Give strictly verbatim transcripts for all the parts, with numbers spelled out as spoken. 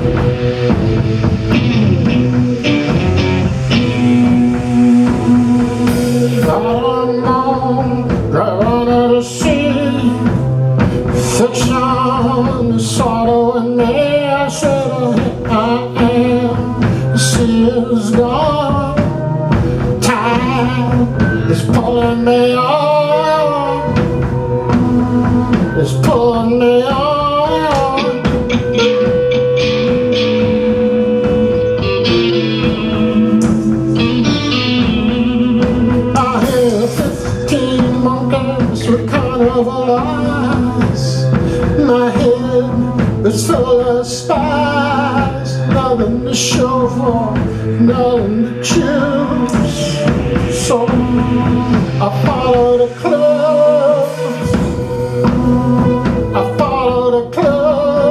Fiction is sorrow in me. I said I am. The sea is gone. Time is pulling me on. It's pulling me on. I hear fifteen monkeys with carnival eyes. My head is full of spies. Nothing to show for, nothing to choose. So I follow the clues. I follow the clues.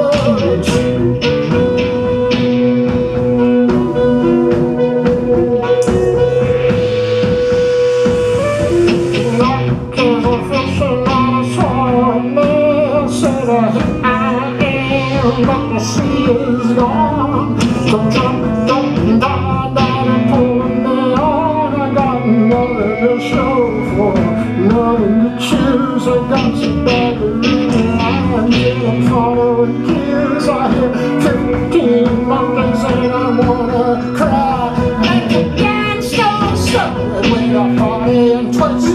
But the sea is gone. Don't jump, don't die, die, pulling me on. I got nothing to show for, nothing to choose. I got some battery lines and I'm following cues. I hear fifteen monkeys and I wanna cry. Like a dance, don't stop it when I party and twist.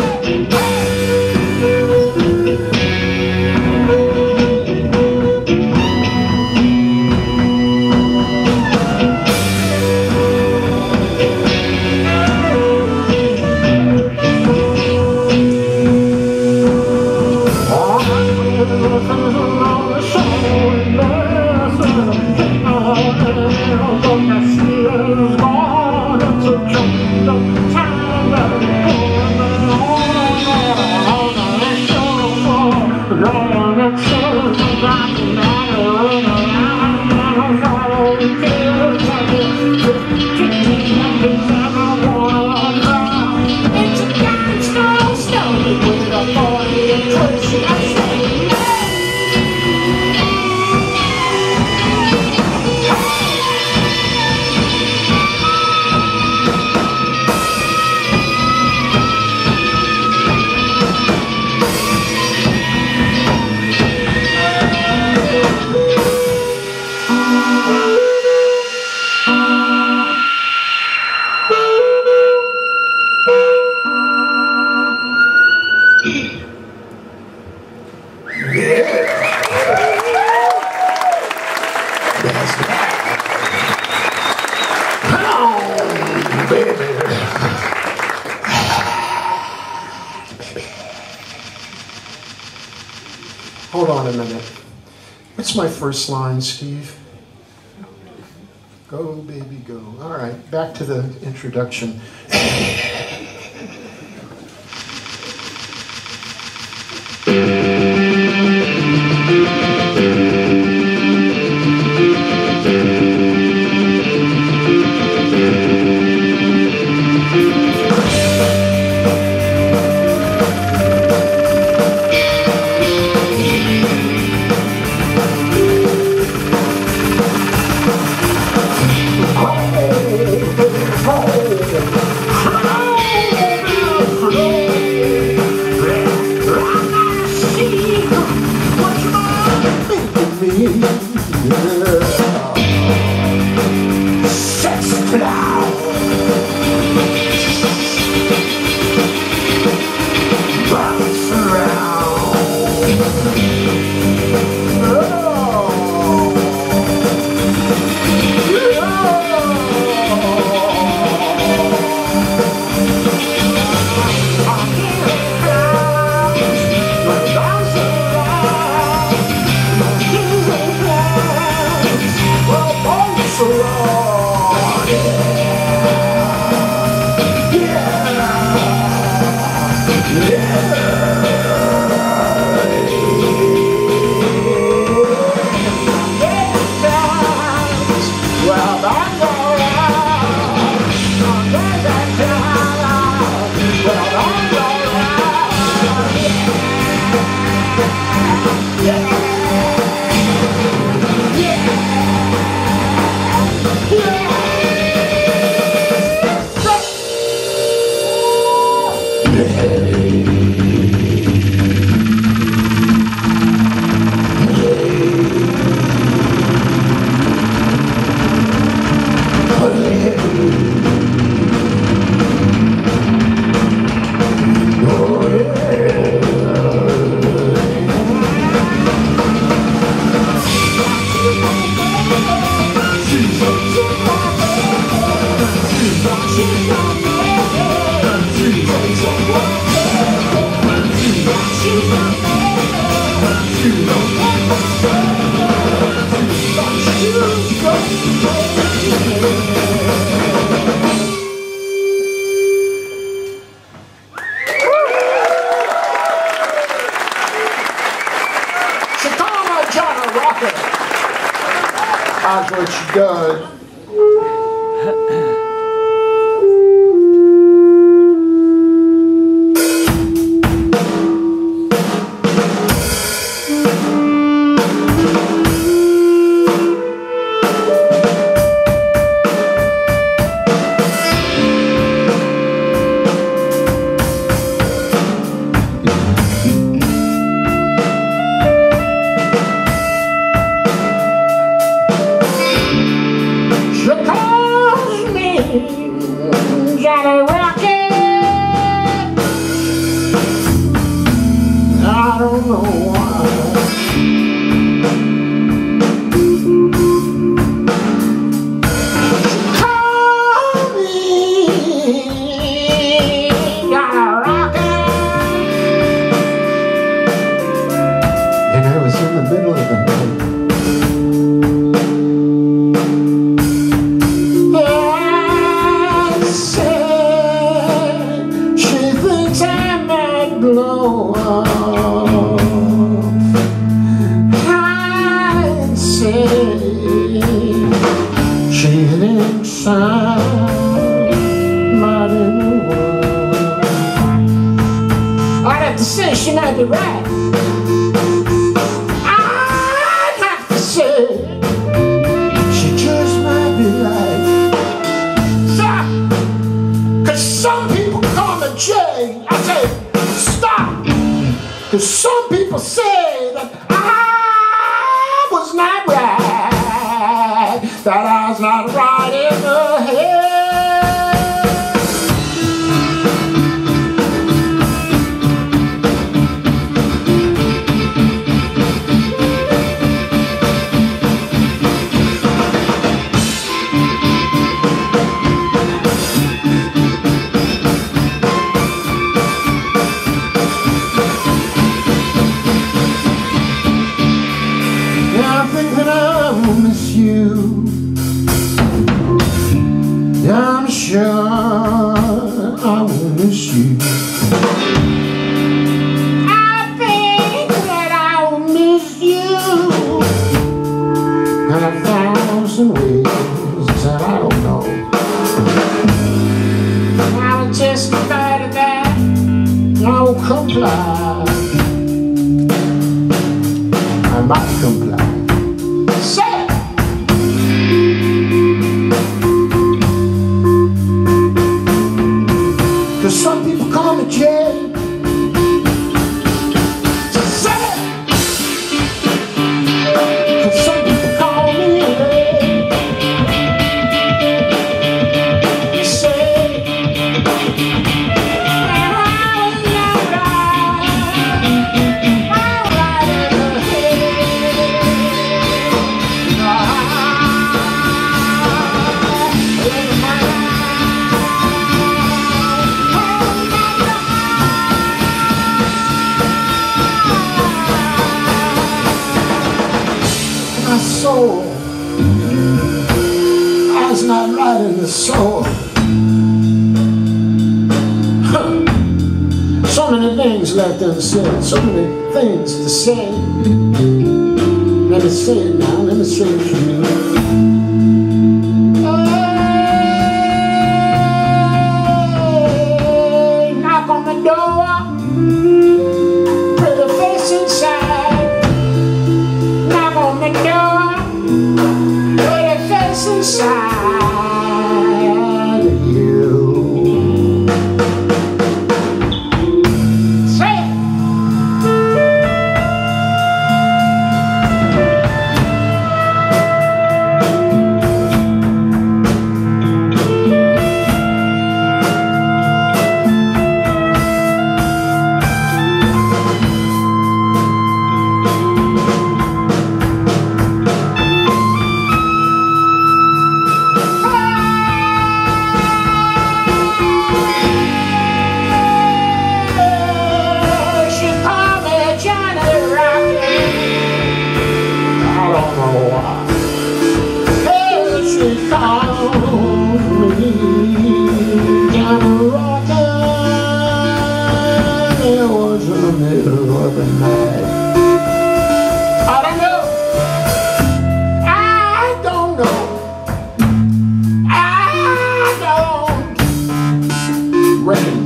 Hold on a minute. What's my first line, Steve? Go, baby, go. All right, back to the introduction. Yeah. That's what she does. Johnny Rocket, I don't know why. Call me Johnny Rocket, and I was in the middle of the night. Blow up, I'd say she thinks I'm not in the world. I'd have to say she might be right. I'd have to say she just might be right. So, 'cause some people call me Jay, I say stop, because some people say that I was not right, that I was not right in the head. I'm sure I will miss you. I think that I will miss you in a thousand ways that I don't know. I would just better that no comply. I might comply. Say it. Some people call me Jay. Say it. Some people call me Ray. Say it. And I was not right. I'm right in the head. My soul, I was not right in the soul. Huh. So many things left unsaid, so many things to say. Let me say it now, let me say it for you. Hey, knock on the door, pretty face inside. Knock on the door, put a face inside of you. Say it. she called me down the road. It was in the middle of the night. I don't know. I don't know. I don't reckon.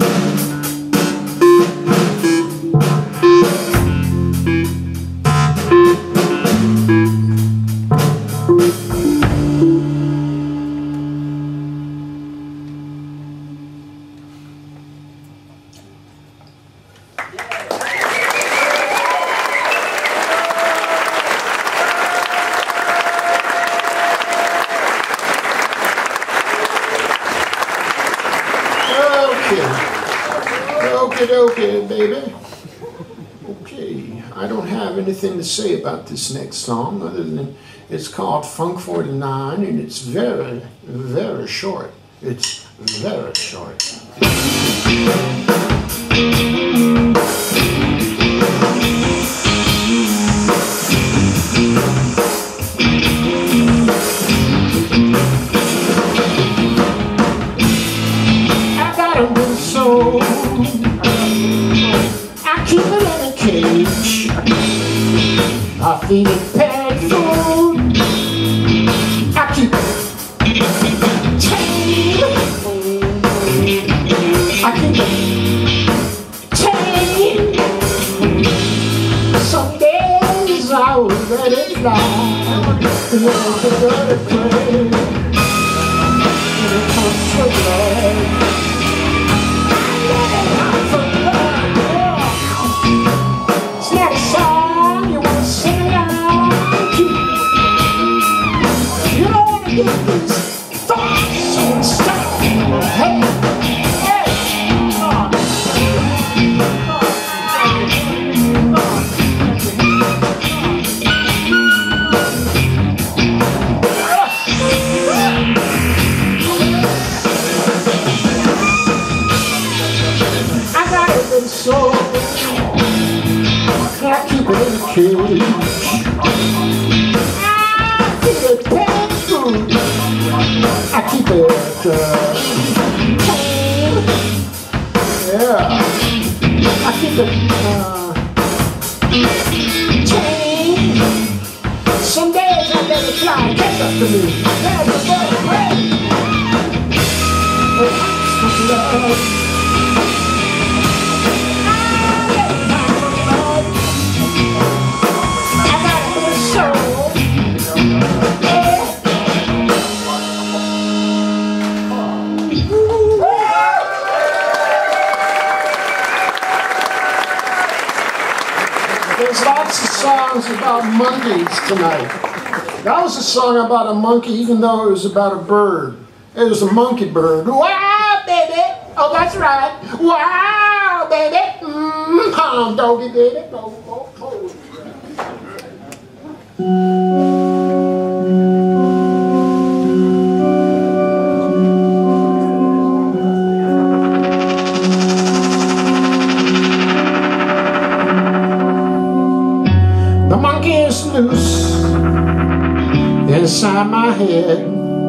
Okay, okay, baby. Okay, I don't have anything to say about this next song other than it's called Funk forty-nine and it's very, very short. It's very short. I got a good soul. I keep it in a cage. I feed it pet food. I keep it chained. I keep it chained. Some days I was ready to fly. And then I ready to play. And it comes to life. So I keep it in a cage. I keep it pet food. I keep it uh, tame. Yeah, I keep it uh, tame. Some days I let it fly, catch up to me. There's a bird away. It's love. There's lots of songs about monkeys tonight. That was a song about a monkey, even though it was about a bird. It was a monkey bird. Wow, baby! Oh, that's right. Wow, baby! Mmm, doggy, baby. Go, go, go. The monkey is loose inside my head.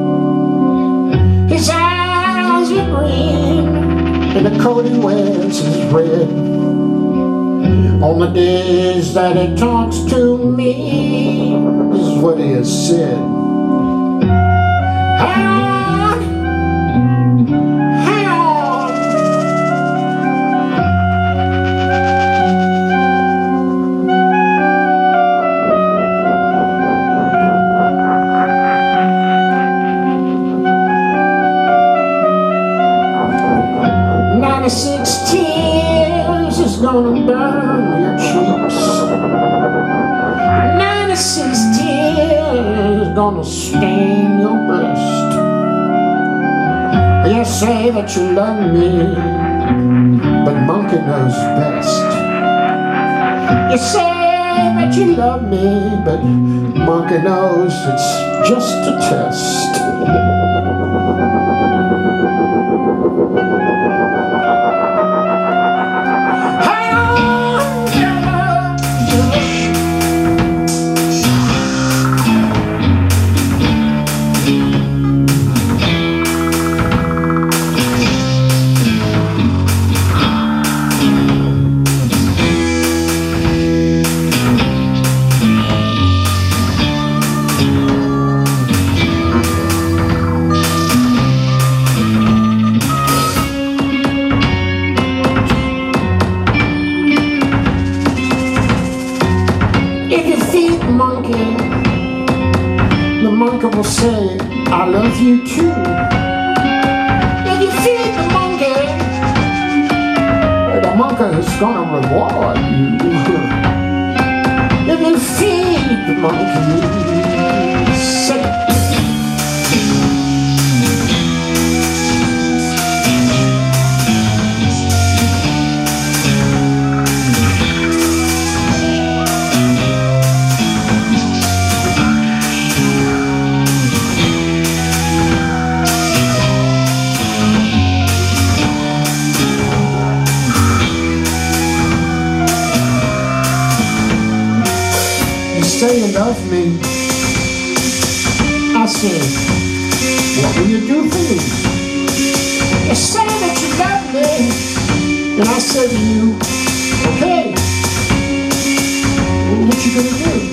His eyes are green and the coat he wears is red. On the days that he talks to me, this is what he has said. Hang on, hang on. ninety-six tears is gonna burn your cheeks. ninety-six tears is gonna stain your breast. You say that you love me, but monkey knows best. You say that you love me, but monkey knows it's just a test. the monkey will say, I love you too. If you feed the monkey, the monkey is gonna reward you. If you feed the monkey, say, say you love me. I said, what will you do for me? You say that you love me. And I said to you, okay, what you gonna do?